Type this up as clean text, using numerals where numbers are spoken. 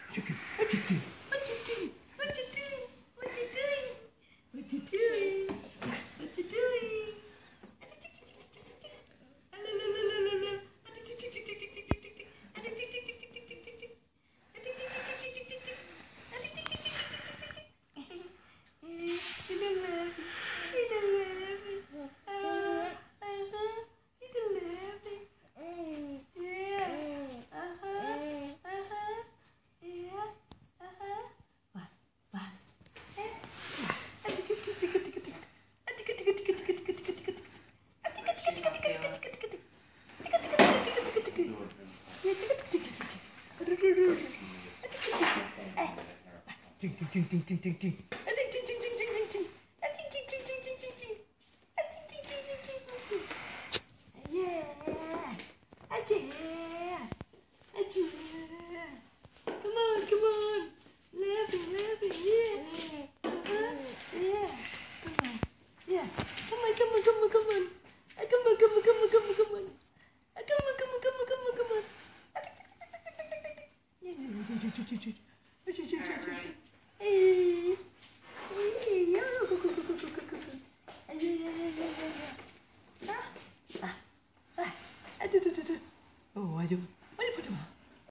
Chicken. What you doing? What you doing? What you doing? What you doing? What you doing? What you doing? Ding ding ding ding ding ding. Come on, come on. Laughing, laughing, yeah. Yeah. Come on. Yeah. Come on, come on, come on, come on. Come on, come on, come on, come on, come on. Come on, come on, come on, come on, come on.